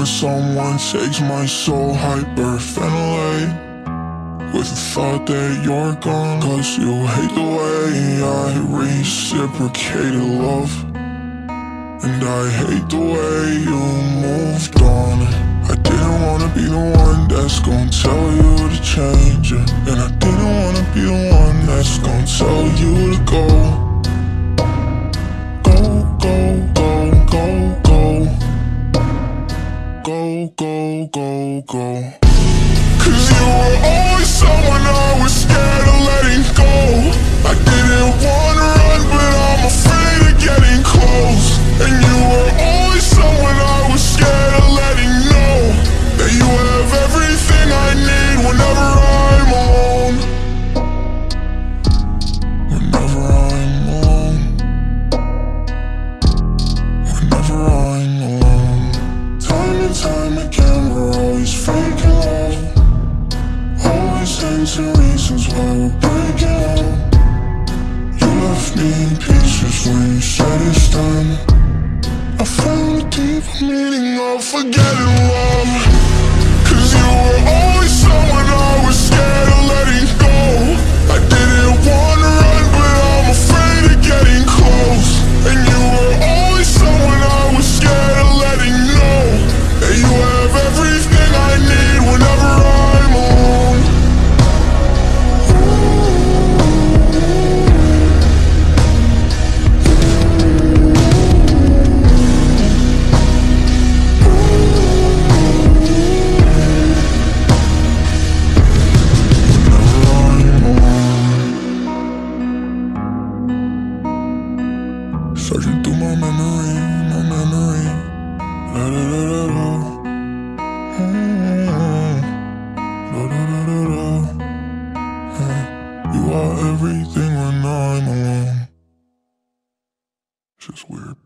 whenever someone takes my soul. Hyperventilate with the thought that you're gone, 'cause you hate the way I reciprocated love, and I hate the way you moved on. I didn't wanna be the one that's gonna tell you to change it, and I didn't wanna be the one that's gonna tell you to go. Go, go, go, go, go. Go, go, go, go. 'Cause you were always someone I was scared of letting go. I didn't wanna run, but I'm afraid of getting close. And you were always someone I was scared of letting know that you have everything I need whenever I'm alone. Whenever I'm alone. Whenever I'm alone. Time and time again, we're always faking love. Always into reasons why we're breaking up. You left me in pieces when you said it's done. I found a deeper meaning of forgetting love. 'Cause you were always someone I was scared of letting go. I didn't wanna run, but I'm afraid of getting close. And you were always someone I was scared of letting know that you have everything I need whenever I'm alone. Searching through my memory, la da da da da, la da da da da. You are everything when I'm alone. It's just weird.